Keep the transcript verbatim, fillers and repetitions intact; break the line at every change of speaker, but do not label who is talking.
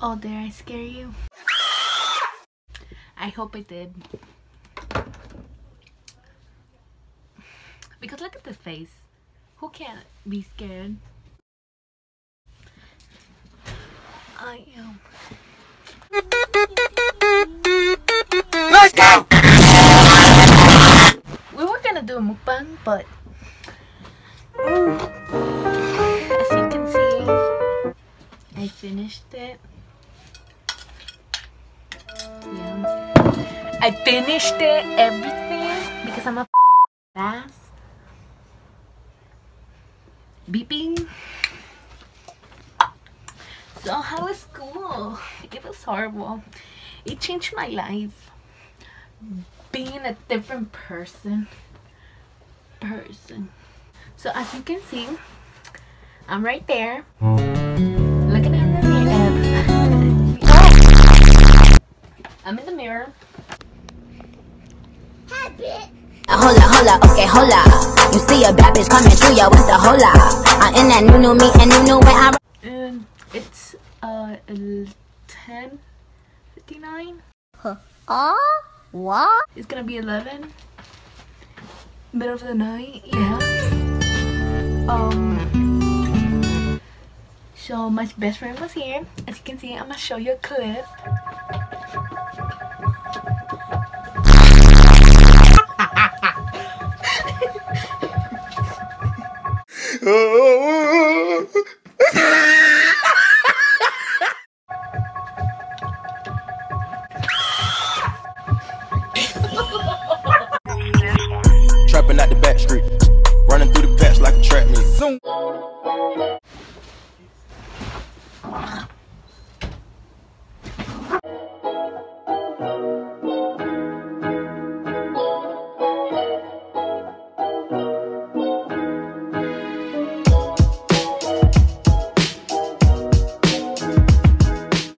Oh, did I scare you? I hope I did. Because look at the face. Who can't be scared? I am.
Let's go!
We were gonna do a mukbang, but as you can see, I finished it. Yeah. I finished it, everything, because I'm a ass. Beeping. So how was school? It was horrible. It changed my life. Being a different person. Person. So as you can see, I'm right there. Looking at the mirror. I'm in the mirror.
Hola, hola, okay, hola. You see a bad bitch coming through, yo, what's the hola? I'm in that new, new me and new, new when I...
And it's uh ten fifty-nine.
Huh. Oh, what?
It's gonna be eleven. Middle of the night, yeah. Um. So my best friend was here. As you can see, I'm gonna show you a clip.
Oh,